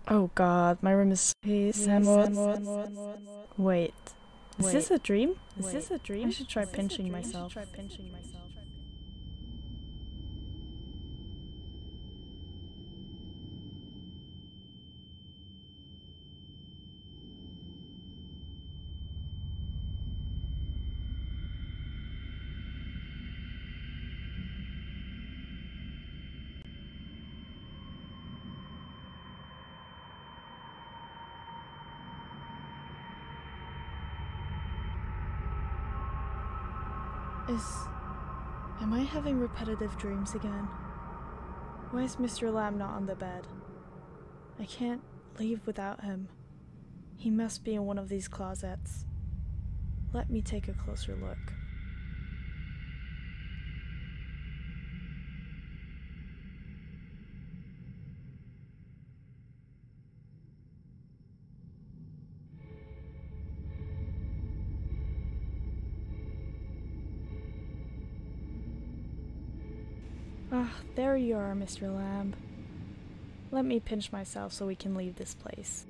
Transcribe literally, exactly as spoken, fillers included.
Oh god, my room is peace. Wait, is this a dream? Is this a dream? I should try pinching myself. Is... Am I having repetitive dreams again? Why is Mister Lamb not on the bed? I can't leave without him. He must be in one of these closets. Let me take a closer look. Ah, there you are, Mister Lamb. Let me pinch myself so we can leave this place.